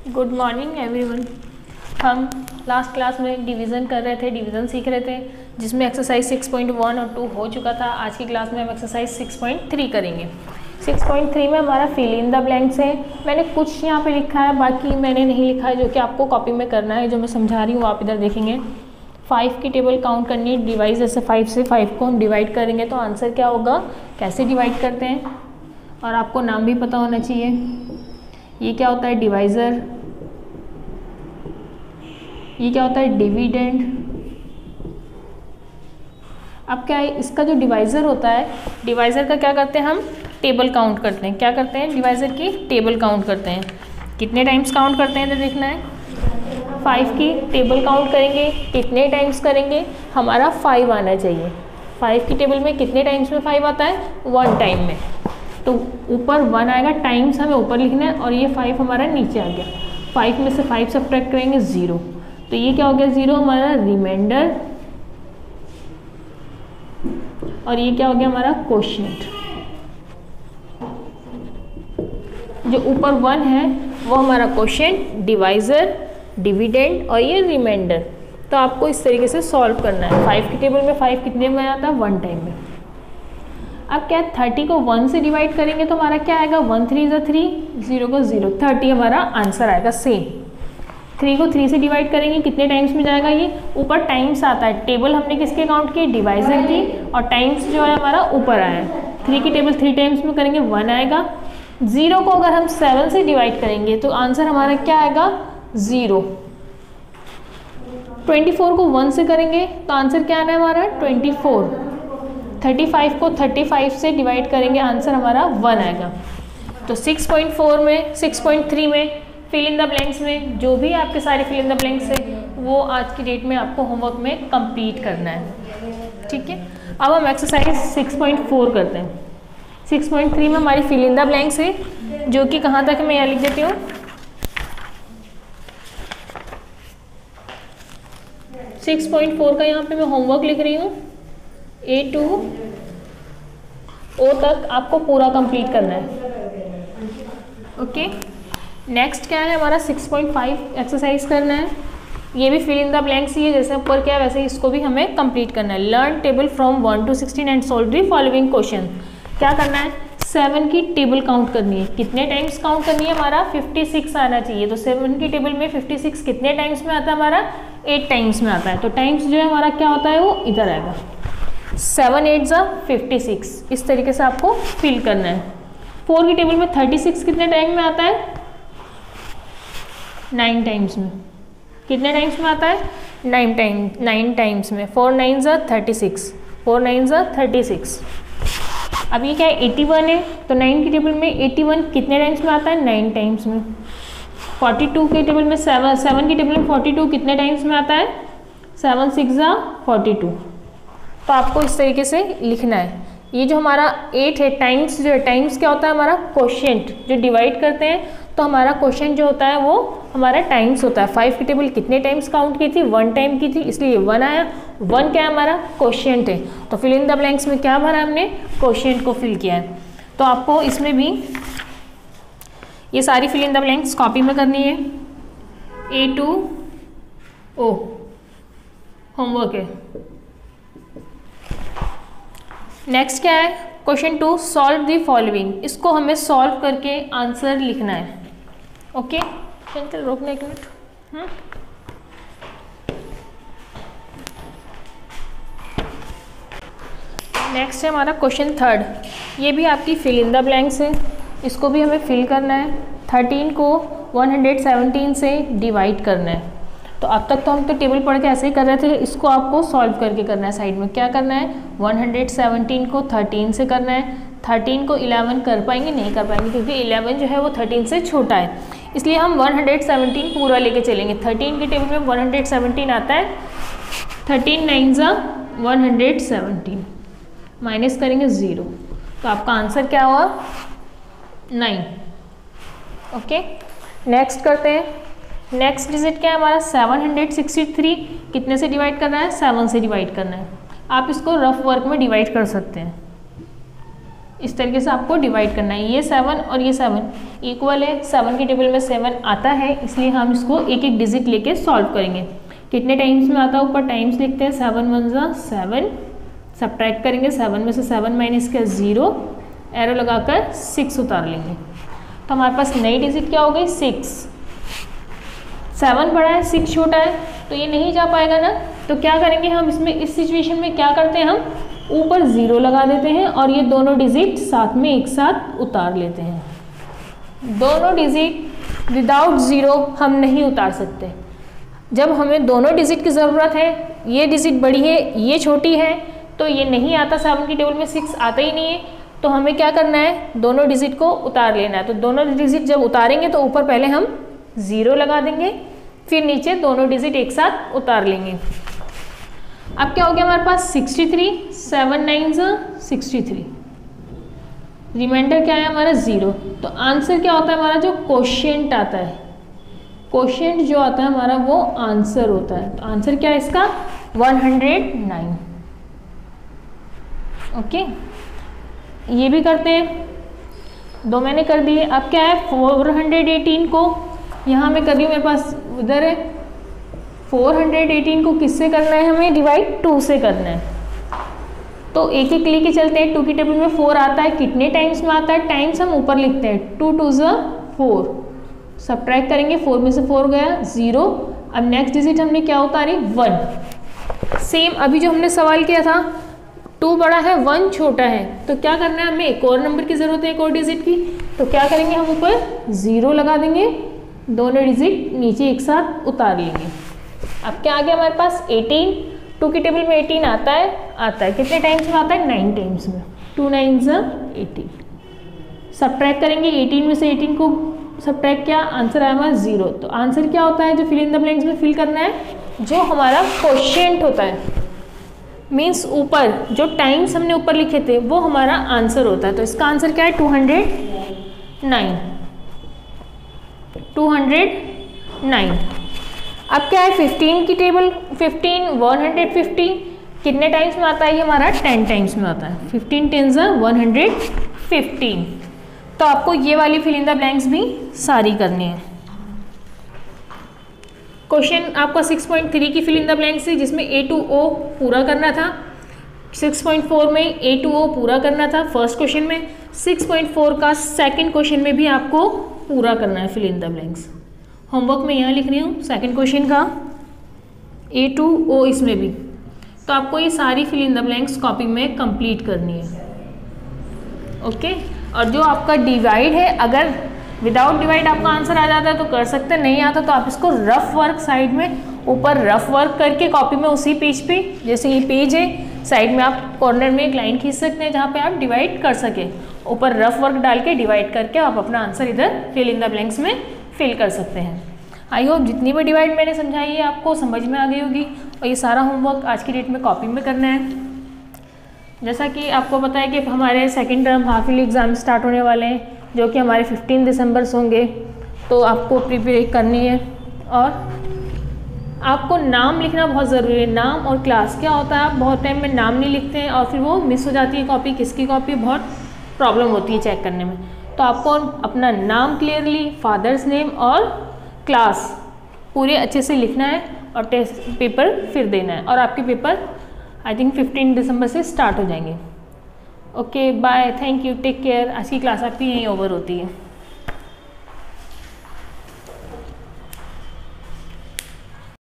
Good morning everyone. हम last class में division कर रहे थे, डिवीज़न सीख रहे थे, जिसमें एक्सरसाइज 6.1 और 2 हो चुका था। आज की क्लास में हम एक्सरसाइज 6.3 करेंगे। 6.3 में हमारा फिल इन द ब्लैंक्स है। मैंने कुछ यहाँ पे लिखा है, बाकी मैंने नहीं लिखा है, जो कि आपको कॉपी में करना है। जो मैं समझा रही हूँ आप इधर देखेंगे। 5 की टेबल काउंट करनी है, डिवाइस जैसे 5 से 5 को हम डिवाइड करेंगे तो आंसर क्या होगा, कैसे डिवाइड करते हैं, और आपको नाम भी पता होना चाहिए। ये क्या होता है, डिवाइज़र। ये क्या होता है, डिविडेंड। अब क्या है, इसका जो डिवाइज़र होता है, डिवाइज़र का क्या करते हैं हम, टेबल काउंट करते हैं। क्या करते हैं, डिवाइज़र की टेबल काउंट करते हैं। कितने टाइम्स काउंट करते हैं तो देखना है। 5 की टेबल काउंट करेंगे, कितने टाइम्स करेंगे, हमारा 5 आना चाहिए। 5 की टेबल में कितने टाइम्स में 5 आता है, 1 टाइम में। तो ऊपर 1 आएगा, टाइम्स हमें ऊपर लिखना है, और ये 5 हमारा नीचे आ गया। 5 में से 5 सब्ट्रैक्ट करेंगे 0, तो ये क्या हो गया, 0 हमारा रिमाइंडर, और ये क्या हो गया हमारा कोशिएंट। जो ऊपर 1 है वो हमारा कोशिएंट, डिवाइज़र, डिविडेंड और ये रिमाइंडर। तो आपको इस तरीके से सॉल्व करना है। 5 की टेबल में 5 कितने में आता है, 1 टाइम में। अब क्या है, 30 को 1 से डिवाइड करेंगे तो हमारा क्या आएगा, 1 3 = 3, 0 को 0, 30 हमारा आंसर आएगा। सेम 3 को 3 से डिवाइड करेंगे, कितने टाइम्स में जाएगा, ये ऊपर टाइम्स आता है। टेबल हमने किसके काउंट की, डिवाइज़र की, और टाइम्स जो है हमारा ऊपर आया है। 3 की टेबल 3 टाइम्स में करेंगे 1 आएगा। 0 को अगर हम 7 से डिवाइड करेंगे तो आंसर हमारा क्या आएगा, 0। 24 को 1 से करेंगे तो आंसर क्या आना है हमारा, 24। 35 को 35 से डिवाइड करेंगे, आंसर हमारा 1 आएगा। तो 6.4 में 6.3 में फिल इन द ब्लैंक्स में जो भी आपके सारे फिल इन द ब्लैंक्स है वो आज की डेट में आपको होमवर्क में कंप्लीट करना है। ठीक है, अब हम एक्सरसाइज 6.4 करते हैं। 6.3 में हमारी फिल इन द ब्लैंक्स है, जो कि कहाँ तक मैं यहाँ लिख देती हूँ, 6.4 का यहाँ पे मैं होमवर्क लिख रही हूँ। A to O तक आपको पूरा कंप्लीट करना है। ओके, नेक्स्ट क्या है हमारा, 6.5 एक्सरसाइज करना है। ये भी फिल इन द ब्लैंक्स ही है, जैसे ऊपर क्या है वैसे इसको भी हमें कंप्लीट करना है। Learn table from 1 to 16 and solve the following question. क्या करना है, 7 की टेबल काउंट करनी है। कितने टाइम्स काउंट करनी है, हमारा 56 आना चाहिए। तो 7 की टेबल में 56 कितने टाइम्स में आता है, हमारा 8 टाइम्स में आता है। तो टाइम्स जो है हमारा क्या होता है, वो इधर आएगा। 7 8 = 56। इस तरीके से आपको फिल करना है। 4 की टेबल में 36 कितने टाइम में आता है, 9 टाइम्स में। कितने टाइम्स में आता है, 9 टाइम्स में। 4 9 = 36, 4 9 = 36। अब ये क्या है, 81 है, तो 9 की टेबल में 81 कितने टाइम्स में आता है, 9 टाइम्स में। 42 की टेबल में 7 की टेबल में 42 कितने टाइम्स में आता है, 7 6 = 42। तो आपको इस तरीके से लिखना है। ये जो हमारा 8 है, टाइम्स जो है, टाइम्स क्या होता है हमारा कोशिएंट। जो डिवाइड करते हैं तो हमारा कोशिएंट जो होता है वो हमारा टाइम्स होता है। 5 की टेबल कितने टाइम्स काउंट की थी, 1 टाइम की थी, इसलिए 1 आया। 1 क्या है, हमारा कोशिएंट है। तो फिल इन द ब्लैंक्स में क्या भरा हमने, कोशिएंट को फिल किया है। तो आपको इसमें भी ये सारी fill in the blanks copy में करनी है। A to O होमवर्क है। नेक्स्ट क्या है, क्वेश्चन 2, सॉल्व द फॉलोइंग। इसको हमें सॉल्व करके आंसर लिखना है। ओके, चल रोकना 1 मिनट। नेक्स्ट है हमारा क्वेश्चन 3। ये भी आपकी फिल इन द ब्लैंक्स है, इसको भी हमें फिल करना है। 13 को 117 से डिवाइड करना है। तो अब तक तो हम तो टेबल पढ़ के ऐसे ही कर रहे थे, इसको आपको सॉल्व करके करना है। साइड में क्या करना है, 117 को 13 से करना है। 13 को 11 कर पाएंगे, नहीं कर पाएंगे, क्योंकि 11 जो है वो 13 से छोटा है, इसलिए हम 117 पूरा लेके चलेंगे। 13 की टेबल में 117 आता है। 13 9 = 117, माइनस करेंगे 0, तो आपका आंसर क्या हुआ, 9। ओके, नेक्स्ट करते हैं। नेक्स्ट डिजिट क्या है हमारा, 763 कितने से डिवाइड करना है, 7 से डिवाइड करना है। आप इसको रफ वर्क में डिवाइड कर सकते हैं। इस तरीके से आपको डिवाइड करना है। ये 7 और ये 7 इक्वल है, 7 की टेबल में 7 आता है, इसलिए हम इसको एक एक डिजिट लेके सॉल्व करेंगे। कितने टाइम्स में आता है, ऊपर टाइम्स लिखते हैं, 7 1 जा 7, सब्ट्रैक्ट करेंगे, 7 में से 7 माइनस किया 0, एरो लगाकर 6 उतार लेंगे। तो हमारे पास नई डिजिट क्या हो गई 6। 7 बड़ा है 6 छोटा है, तो ये नहीं जा पाएगा ना। तो क्या करेंगे हम इसमें, इस सिचुएशन में क्या करते हैं, हम ऊपर 0 लगा देते हैं और ये दोनों डिजिट साथ में एक साथ उतार लेते हैं। दोनों डिजिट विदाउट 0 हम नहीं उतार सकते। जब हमें दोनों डिजिट की ज़रूरत है, ये डिजिट बड़ी है ये छोटी है, तो ये नहीं आता, 7 की टेबल में 6 आता ही नहीं है, तो हमें क्या करना है, दोनों डिजिट को उतार लेना है। तो दोनों डिजिट जब उतारेंगे तो ऊपर पहले हम 0 लगा देंगे, फिर नीचे दोनों डिजिट एक साथ उतार लेंगे। अब क्या हो गया हमारे पास 63, 7 9 63, रिमाइंडर क्या है हमारा 0। तो आंसर क्या होता है हमारा, जो क्वोशिएंट आता है, क्वोशिएंट जो आता है हमारा वो आंसर होता है। तो आंसर क्या है इसका 109। ओके, ये भी करते हैं, 2 मैंने कर दिए। अब क्या है 418 को यहाँ मैं कर रही हूँ, मेरे पास उधर है, 418 को किससे करना है, हमें डिवाइड 2 से करना है। तो एक एक लेके चलते हैं। 2 की टेबल में 4 आता है, कितने टाइम्स में आता है, टाइम्स हम ऊपर लिखते हैं, 2 2 ज़ा 4, सब्ट्रैक्ट करेंगे, 4 में से 4 गया 0। अब नेक्स्ट डिजिट हमने क्या उतारी 1। सेम अभी जो हमने सवाल किया था, 2 बड़ा है 1 छोटा है, तो क्या करना है, हमें एक और नंबर की ज़रूरत है, एक और डिजिट की। तो क्या करेंगे, हम ऊपर 0 लगा देंगे, दोनों डिजिट नीचे एक साथ उतार लेंगे। अब क्या आ गया हमारे पास 18। 2 की टेबल में 18 आता है, कितने टाइम्स में आता है, 9 टाइम्स में, 2 9 ज़ा 18, सब्ट्रैक्ट करेंगे, 18 में से 18 को सब्ट्रैक्ट किया, आंसर आया हमारा 0। तो आंसर क्या होता है, जो फिल इन द ब्लैंक्स में फिल करना है, जो हमारा क्वोशिएंट होता है, मीन्स ऊपर जो टाइम्स हमने ऊपर लिखे थे वो हमारा आंसर होता है। तो इसका आंसर क्या है 209, 209। अब क्या है 15 की टेबल, 15 150 कितने टाइम्स में आता है, ये हमारा 10 टाइम्स में आता है, 15 10 ज़ा 115। तो आपको ये वाली फिल इन द ब्लैंक्स भी सारी करनी है। क्वेश्चन आपका 6.3 की फिल इन द ब्लैंक्स है, जिसमें A to O पूरा करना था। 6.4 में A to O पूरा करना था फर्स्ट क्वेश्चन में, 6.4 का सेकंड क्वेश्चन में भी आपको पूरा करना है fill in the blanks. Homework में यहाँ लिख रही हूँ सेकंड क्वेश्चन का A to O, इसमें भी। तो आपको ये सारी fill in the blanks copy में कंप्लीट करनी है। ओके, और जो आपका डिवाइड है, अगर विदाउट डिवाइड आपका आंसर आ जाता है तो कर सकते हैं, नहीं आता तो आप इसको रफ वर्क साइड में ऊपर रफ वर्क करके कॉपी में उसी पेज पे, जैसे ये पेज है, साइड में आप कॉर्नर में एक लाइन खींच सकते हैं जहाँ पे आप डिवाइड कर सके, ऊपर रफ वर्क डाल के डिवाइड करके आप अपना आंसर इधर फिल इन द ब्लैंक्स में फिल कर सकते हैं। आई होप जितनी भी डिवाइड मैंने समझाई है आपको समझ में आ गई होगी, और ये सारा होमवर्क आज की डेट में कॉपी में करना है। जैसा कि आपको पता है कि हमारे second term half yearly exam start होने वाले हैं, जो कि हमारे 15 दिसंबर से होंगे, तो आपको प्रिपेयर करनी है। और आपको नाम लिखना बहुत ज़रूरी है, नाम और क्लास। क्या होता है, आप बहुत टाइम में नाम नहीं लिखते हैं और फिर वो मिस हो जाती है कॉपी, किसकी कॉपी, बहुत प्रॉब्लम होती है चेक करने में। तो आपको अपना नाम क्लियरली, फादर्स नेम और क्लास पूरे अच्छे से लिखना है और टेस्ट पेपर फिर देना है, और आपके पेपर आई थिंक 15 दिसंबर से स्टार्ट हो जाएंगे। Okay bye, thank you, take care. आज की क्लास आपकी यहीं ओवर होती है।